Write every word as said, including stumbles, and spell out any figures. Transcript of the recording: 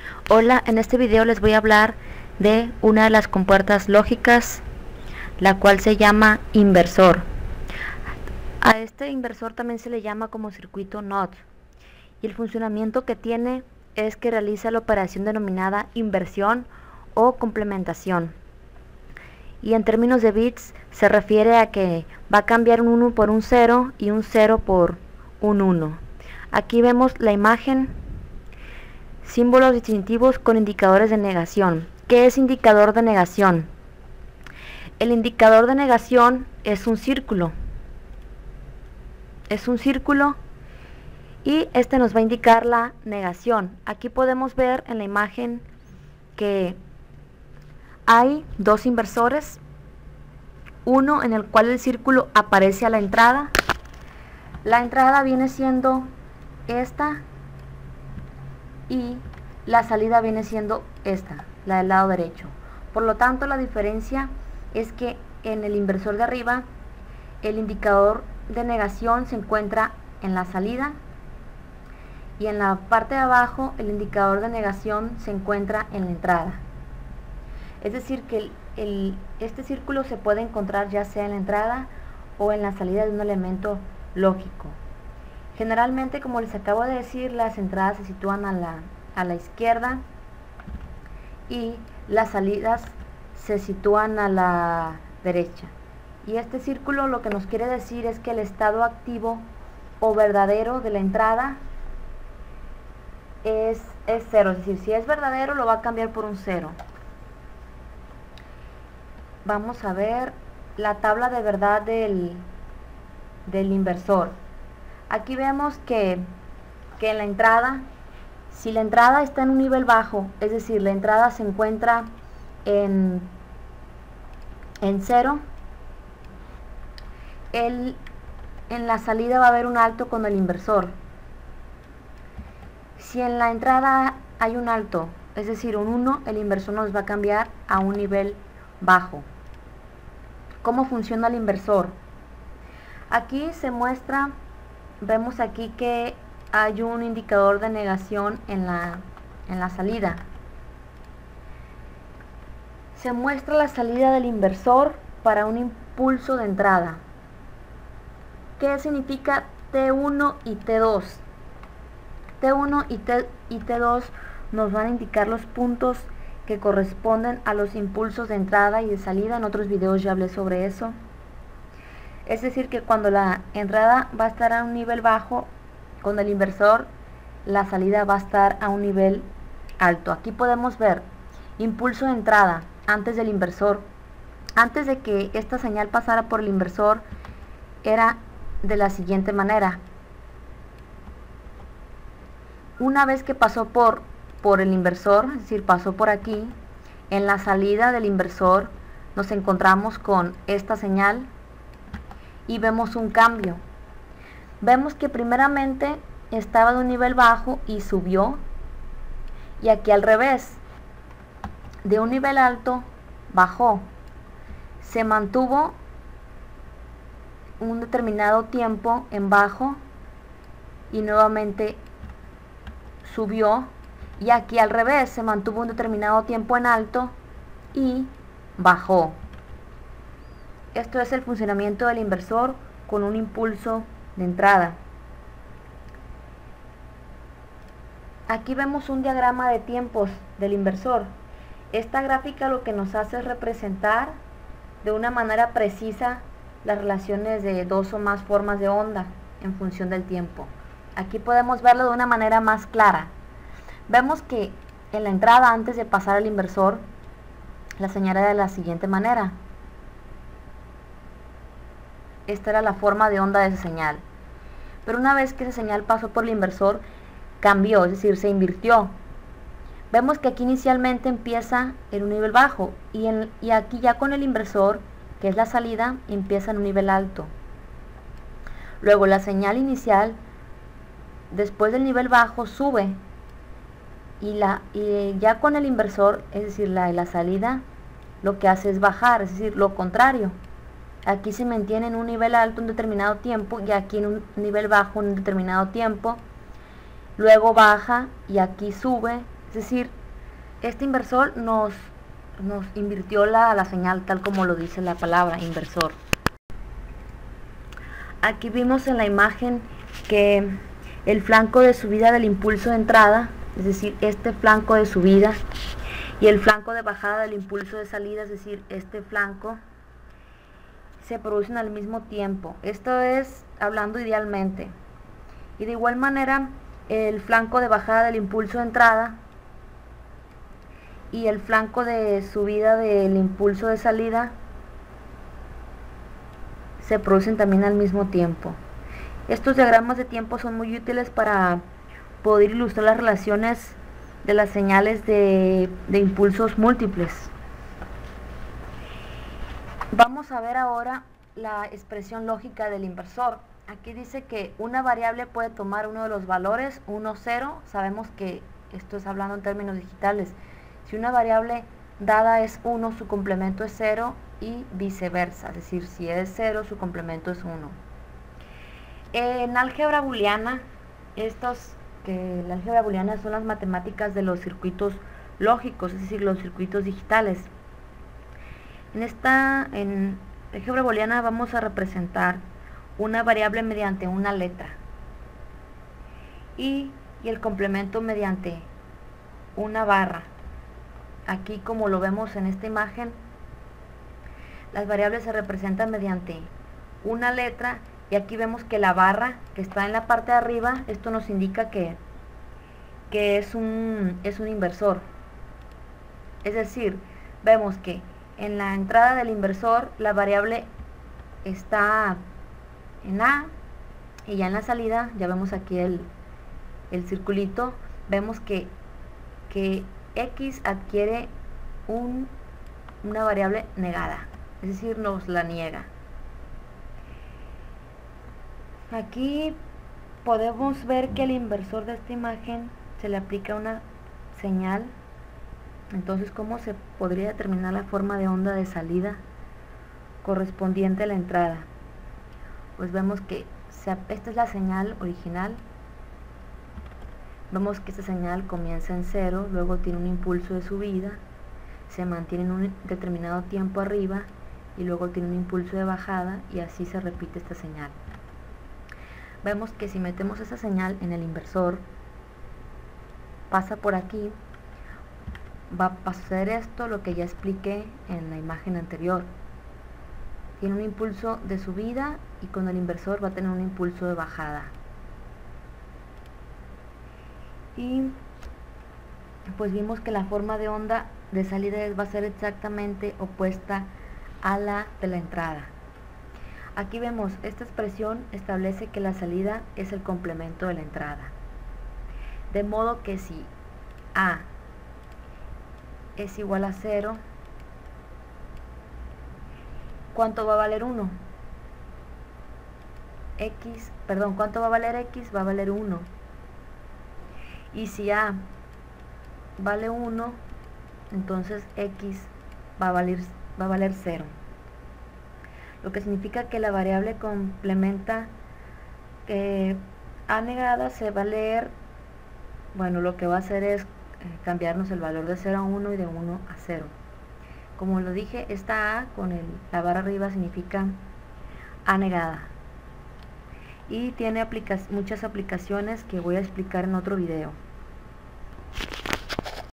Hola, en este video les voy a hablar de una de las compuertas lógicas, la cual se llama inversor. A este inversor también se le llama como circuito N O T, y el funcionamiento que tiene es que realiza la operación denominada inversión o complementación. Y en términos de bits se refiere a que va a cambiar un uno por un cero y un cero por un uno. Aquí vemos la imagen, símbolos distintivos con indicadores de negación. ¿Qué es indicador de negación? El indicador de negación es un círculo. Es un círculo y este nos va a indicar la negación. Aquí podemos ver en la imagen que hay dos inversores, uno en el cual el círculo aparece a la entrada. La entrada viene siendo esta y la salida viene siendo esta, la del lado derecho. Por lo tanto, la diferencia es que en el inversor de arriba el indicador de negación se encuentra en la salida y en la parte de abajo el indicador de negación se encuentra en la entrada. Es decir que el, el, este círculo se puede encontrar ya sea en la entrada o en la salida de un elemento lógico. Generalmente, como les acabo de decir, las entradas se sitúan a la, a la izquierda y las salidas se sitúan a la derecha. Y este círculo lo que nos quiere decir es que el estado activo o verdadero de la entrada es, es cero. Es decir, si es verdadero lo va a cambiar por un cero. Vamos a ver la tabla de verdad del, del inversor. Aquí vemos que, que en la entrada, si la entrada está en un nivel bajo, es decir, la entrada se encuentra en, en cero, el, en la salida va a haber un alto con el inversor. Si en la entrada hay un alto, es decir, un uno, el inversor nos va a cambiar a un nivel bajo. ¿Cómo funciona el inversor? Aquí se muestra, vemos aquí que hay un indicador de negación en la, en la salida. Se muestra la salida del inversor para un impulso de entrada. ¿Qué significa T uno y T dos? T uno y, T, y T dos nos van a indicar los puntos que corresponden a los impulsos de entrada y de salida. En otros videos ya hablé sobre eso. Es decir que cuando la entrada va a estar a un nivel bajo con el inversor, la salida va a estar a un nivel alto. Aquí podemos ver impulso de entrada antes del inversor. Antes de que esta señal pasara por el inversor era de la siguiente manera. Una vez que pasó por por el inversor, es decir, pasó por aquí, en la salida del inversor nos encontramos con esta señal y vemos un cambio. Vemos que primeramente estaba de un nivel bajo y subió, y aquí al revés, de un nivel alto bajó, se mantuvo un determinado tiempo en bajo y nuevamente subió. Y aquí al revés, se mantuvo un determinado tiempo en alto y bajó. Esto es el funcionamiento del inversor con un impulso de entrada. Aquí vemos un diagrama de tiempos del inversor. Esta gráfica lo que nos hace es representar de una manera precisa las relaciones de dos o más formas de onda en función del tiempo. Aquí podemos verlo de una manera más clara. Vemos que en la entrada, antes de pasar al inversor, la señal era de la siguiente manera. Esta era la forma de onda de esa señal. Pero una vez que esa señal pasó por el inversor, cambió, es decir, se invirtió. Vemos que aquí inicialmente empieza en un nivel bajo y, en, y aquí ya con el inversor, que es la salida, empieza en un nivel alto. Luego la señal inicial, después del nivel bajo, sube. Y, la, y ya con el inversor, es decir, la, la salida, lo que hace es bajar, es decir, lo contrario. Aquí se mantiene en un nivel alto un determinado tiempo y aquí en un nivel bajo un determinado tiempo. Luego baja y aquí sube, decir, este inversor nos, nos invirtió la, la señal tal como lo dice la palabra inversor. Aquí vimos en la imagen que el flanco de subida del impulso de entrada, es decir, este flanco de subida, y el flanco de bajada del impulso de salida, es decir, este flanco, se producen al mismo tiempo. Esto es hablando idealmente. Y de igual manera, el flanco de bajada del impulso de entrada y el flanco de subida del impulso de salida se producen también al mismo tiempo. Estos diagramas de tiempo son muy útiles para poder ilustrar las relaciones de las señales de, de impulsos múltiples. Vamos a ver ahora la expresión lógica del inversor. Aquí dice que una variable puede tomar uno de los valores, uno, cero. Sabemos que esto es hablando en términos digitales. Si una variable dada es uno, su complemento es cero y viceversa. Es decir, si es cero, su complemento es uno. En álgebra booleana, estos, que la álgebra booleana son las matemáticas de los circuitos lógicos, es decir, los circuitos digitales. En esta en álgebra booleana vamos a representar una variable mediante una letra y, y el complemento mediante una barra. Aquí, como lo vemos en esta imagen, las variables se representan mediante una letra, y aquí vemos que la barra que está en la parte de arriba, esto nos indica que, que es, un, es un inversor. Es decir, vemos que en la entrada del inversor la variable está en A, y ya en la salida, ya vemos aquí el, el circulito, vemos que, que X adquiere un, una variable negada, es decir, nos la niega. Aquí podemos ver que al inversor de esta imagen se le aplica una señal. Entonces, ¿cómo se podría determinar la forma de onda de salida correspondiente a la entrada? Pues vemos que se, esta es la señal original. Vemos que esta señal comienza en cero, luego tiene un impulso de subida, se mantiene en un determinado tiempo arriba y luego tiene un impulso de bajada, y así se repite esta señal. Vemos que si metemos esa señal en el inversor, pasa por aquí, va a pasar esto, lo que ya expliqué en la imagen anterior. Tiene un impulso de subida y con el inversor va a tener un impulso de bajada. Y pues vimos que la forma de onda de salida va a ser exactamente opuesta a la de la entrada. Aquí vemos, esta expresión establece que la salida es el complemento de la entrada. De modo que si A es igual a cero, ¿cuánto va a valer uno? X, perdón, ¿cuánto va a valer X? Va a valer uno. Y si A vale uno, entonces X va a valer, va a valer cero. Lo que significa que la variable complementa eh, A negada se va a leer, bueno, lo que va a hacer es eh, cambiarnos el valor de cero a uno y de uno a cero. Como lo dije, esta A con el, la barra arriba significa A negada. Y tiene aplica- muchas aplicaciones que voy a explicar en otro video.